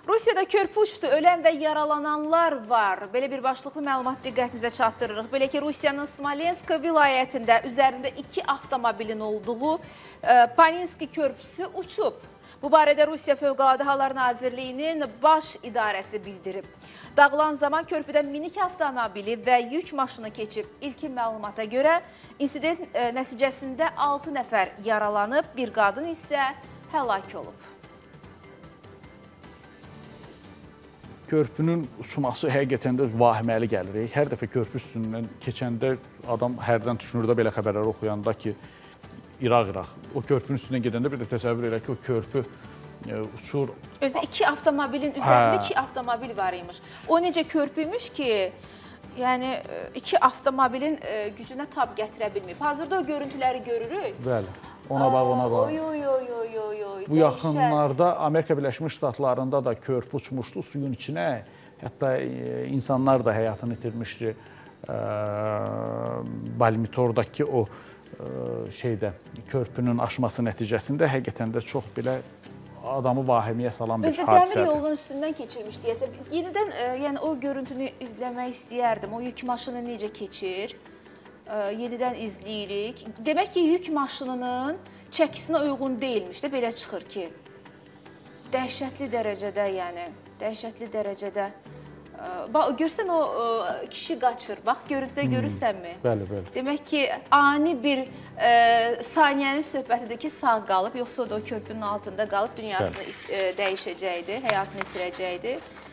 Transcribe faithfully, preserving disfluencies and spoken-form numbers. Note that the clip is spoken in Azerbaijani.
Rusiyada körpü uçdu, ölən və yaralananlar var. Belə bir başlıqlı məlumat diqqətinizə çatdırırıq. Belə ki, Rusiyanın Smolensk vilayətində üzərində iki avtomobilin olduğu Paninski körpüsü uçub. Bu barədə Rusiya Fövqəladə Hallar Nazirliyinin baş idarəsi bildirib. Dağılan zaman körpüdən minik avtomobili və yük maşını keçib. İlkin məlumata görə insident nəticəsində altı nəfər yaralanıb, bir qadın isə həlak olub. Körpünün uçması həqiqətən də vahiməli gəlir. Hər dəfə körpü üstündən keçəndə adam hərdən düşünür də belə xəbərləri oxuyanda ki, İraq-İraq. O körpünün üstündən gedəndə bir də təsəvvür elə ki, o körpü e, uçur. Özü iki avtomobilin üzərində hə. iki avtomobil var imiş. O necə körpüymüş ki, yəni iki avtomobilin e, gücünə tab gətirə bilməyib. Hazırda o görüntüləri görürük. Bəli. Ona bax, ona bax. Oy, oy, oy, oy, oy, oy. Bu yaxınlarda Amerika Birləşmiş Ştatlarında da körpü uçmuşdu suyun içinə. Hətta e, insanlar da həyatını itirmişdi. E, Balmitordakı o şeydə, körpünün aşması nəticəsində həqiqətən də çox belə adamı vahiməyə salan bir hadisədir. Özü dəmir yolunun üstündən keçirmiş deyəsə. Yenidən e, yəni o görüntünü izləmək istəyərdim. O yük maşını necə keçir? E, yenidən izləyirik. Demək ki, yük maşınının çəkisinə uyğun deyilmiş də belə çıxır ki. Dəhşətli dərəcədə, yəni, dəhşətli dərəcədə. Bax, görsən o kişi qaçır. Bax, görüntüdə hmm. görürsənmi? Bəli, bəli. Demək ki, ani bir e, saniyənin söhbətidir ki, sağ qalıb, yoxsa o da o körpünün altında qalıb dünyasını it, e, dəyişəcəkdi, həyatını itirəcəkdi.